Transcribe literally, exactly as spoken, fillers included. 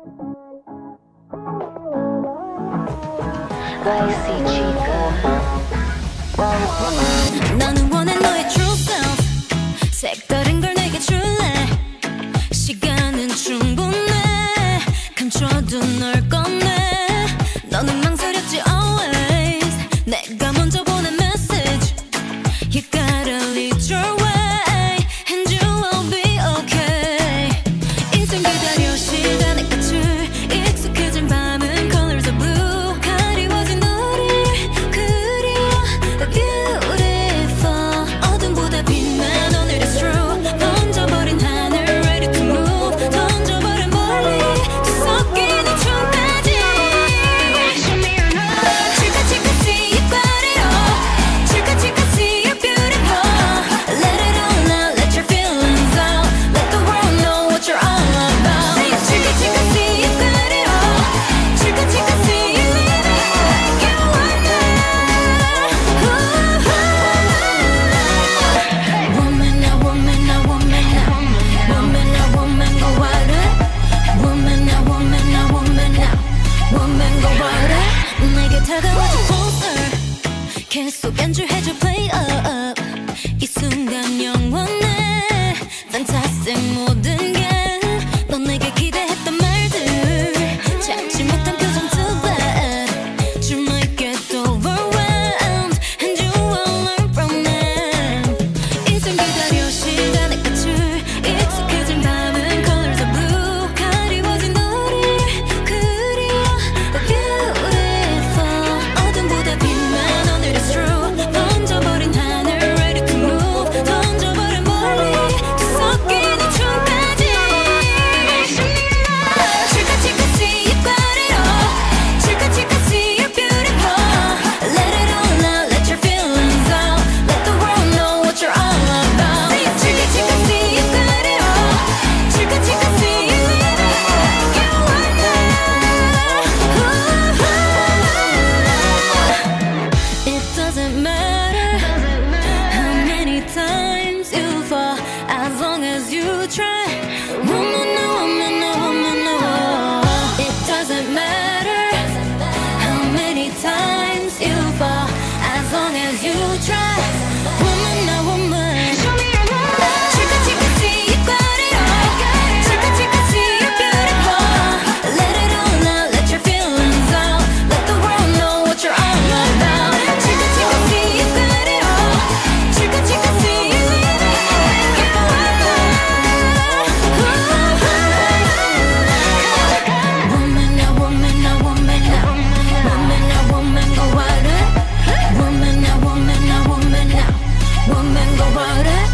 와이씨 chica. 나는 원해 너의 true self. 색다른 걸 내게 줄래. 시간은 충분해. 감춰둔 널 꺼내. 너는 망설였지 always. 내가 먼저 보낸 message. You gotta lead your way and you will be okay. 인생 기다려 시간의 끝을. 익숙해진 밤은 colors of blue. 가리워진 너를 그리워 beautiful. 어둠보다 빛난 오늘 is true. 던져버린 하늘 ready to move. 던져버린 멀리 뒤섞이는 춤까지. Show me your love. 치카 치카 see you got it all. 치카 치카 see you're beautiful. Let it all out, let your feelings out. Let the world know what you're all about. 치카 치카 see you got it all. 치카 치카 see you living like you want now. Woman now, woman now, woman now. Woman now, woman go harder. Woman now, woman now, woman now. Woman go harder. 내게 다가와줘 closer. 계속 안주해줘 play up. 이 순간 영원해. Fantastic 모든 게 넌 내게 기대했던 말들. 참지 못한 표정 too bad. You might get overwhelmed and you will learn from them. 인생 기다려 시간의 끝을. 익숙해진 밤은 colors of blue. 가리워진 너를 그리워 beautiful. 어둠보다 빛난 오늘 is true. 던져버린 하늘 ready to move. 던져버린 멀리 뒤섞이는 춤까지. 치카 치카 see you got it all. 치카 치카 see you're beautiful. Let it all out, let your feelings out. Let the world know what you're all about. 치카 치카 see you got it all. 치카 치카 see you living like you want now. It doesn't matter how many times you fall, as long as you try. Woman, no, woman, no, woman, no. It doesn't matter how many times you fall, as long as you try. Woman, no, woman. Show me your love. 치카 치카 see you got it all. 치카 치카 see you're beautiful. Let it all out, let your feelings out. Let the world know what you're all about. 치카 치카 see you got it all. 치카 치카 see you living like you want now. Woman now, woman now, woman now. Woman now, woman go harder. Woman now, woman now, woman now. Woman go harder.